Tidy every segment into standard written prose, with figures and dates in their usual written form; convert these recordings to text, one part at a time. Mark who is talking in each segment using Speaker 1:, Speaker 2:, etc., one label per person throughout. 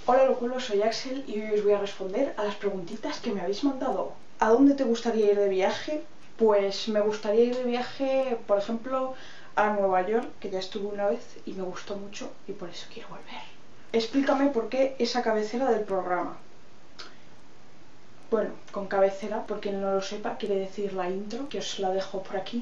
Speaker 1: Hola locuelos, soy Axel y hoy os voy a responder a las preguntitas que me habéis mandado. ¿A dónde te gustaría ir de viaje? Pues me gustaría ir de viaje, por ejemplo, a Nueva York, que ya estuve una vez y me gustó mucho y por eso quiero volver. Explícame por qué esa cabecera del programa. Bueno, con cabecera, por quien no lo sepa, quiere decir la intro, que os la dejo por aquí.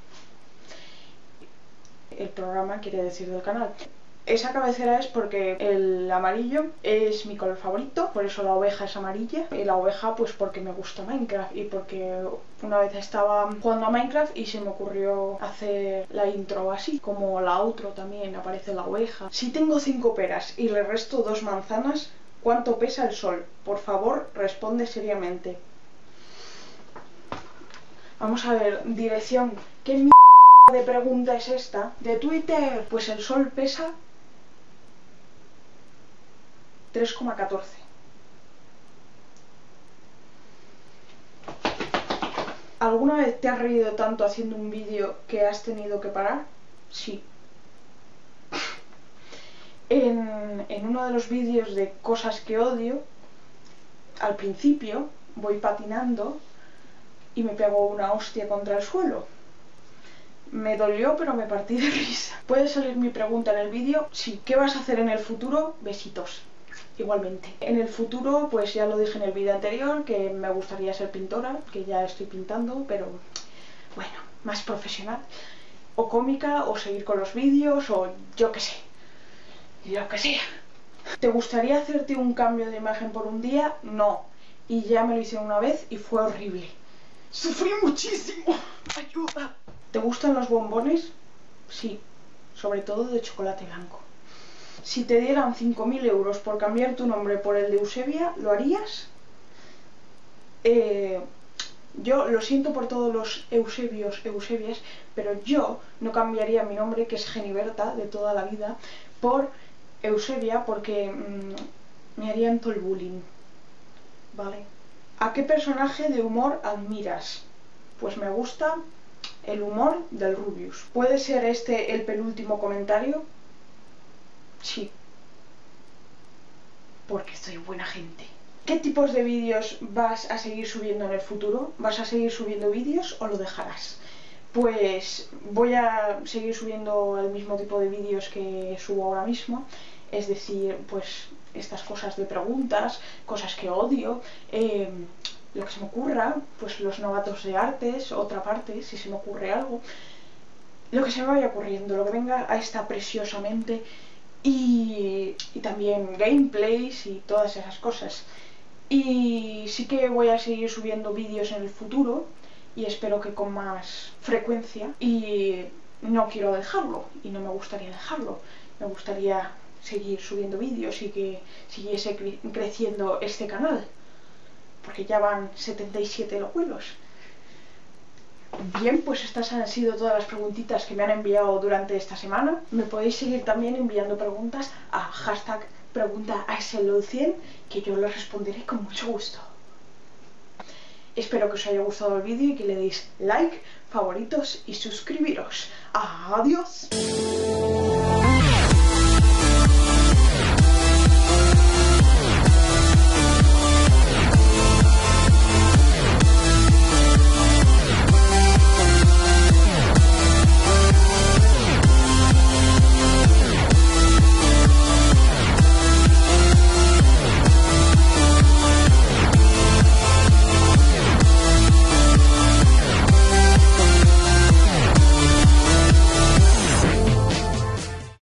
Speaker 1: El programa quiere decir del canal. Esa cabecera es porque el amarillo es mi color favorito, por eso la oveja es amarilla. Y la oveja pues porque me gusta Minecraft y porque una vez estaba jugando a Minecraft y se me ocurrió hacer la intro así, como la outro también aparece la oveja. Si tengo 5 peras y le resto 2 manzanas, ¿cuánto pesa el sol? Por favor, responde seriamente. Vamos a ver, dirección. ¿Qué mierda de pregunta es esta? ¿De Twitter? Pues el sol pesa 3,14. ¿Alguna vez te has reído tanto haciendo un vídeo que has tenido que parar? Sí. En uno de los vídeos de cosas que odio, al principio voy patinando y me pego una hostia contra el suelo. Me dolió, pero me partí de risa. ¿Puede salir mi pregunta en el vídeo? Sí. ¿Qué vas a hacer en el futuro? Besitos. Igualmente. En el futuro, pues ya lo dije en el vídeo anterior, que me gustaría ser pintora, que ya estoy pintando, pero bueno, más profesional. O cómica, o seguir con los vídeos, o yo qué sé. Lo que sea. ¿Te gustaría hacerte un cambio de imagen por un día? No. Y ya me lo hice una vez y fue horrible. Sufrí muchísimo. Ayuda. ¿Te gustan los bombones? Sí. Sobre todo de chocolate blanco. Si te dieran 5.000 euros por cambiar tu nombre por el de Eusebia, ¿lo harías? Yo lo siento por todos los Eusebios, Eusebias, pero yo no cambiaría mi nombre, que es Geniberta, de toda la vida, por Eusebia, porque me harían todo el bullying. ¿Vale? ¿A qué personaje de humor admiras? Pues me gusta el humor del Rubius. ¿Puede ser este el penúltimo comentario? Sí, porque soy buena gente. ¿Qué tipos de vídeos vas a seguir subiendo en el futuro? ¿Vas a seguir subiendo vídeos o lo dejarás? Pues voy a seguir subiendo el mismo tipo de vídeos que subo ahora mismo, es decir, pues estas cosas de preguntas, cosas que odio, lo que se me ocurra, pues los novatos de artes, otra parte, si se me ocurre algo, lo que se me vaya ocurriendo, lo que venga a esta preciosamente. Y también gameplays y todas esas cosas. Y sí que voy a seguir subiendo vídeos en el futuro y espero que con más frecuencia, y no quiero dejarlo y no me gustaría dejarlo. Me gustaría seguir subiendo vídeos y que siguiese creciendo este canal, porque ya van 77 locuelos. Bien, pues estas han sido todas las preguntitas que me han enviado durante esta semana. Me podéis seguir también enviando preguntas a hashtag #AxelLol100, que yo les responderé con mucho gusto. Espero que os haya gustado el vídeo y que le deis like, favoritos y suscribiros. ¡Adiós!